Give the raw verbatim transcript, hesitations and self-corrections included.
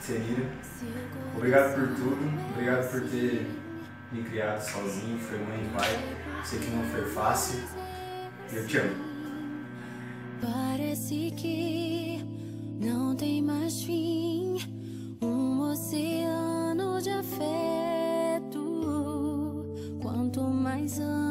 Senira, obrigado por tudo, obrigado por ter me criado sozinho, foi mãe e pai, sei que não foi fácil, e eu te amo. Parece que não tem mais fim, um oceano de afeto, quanto mais amo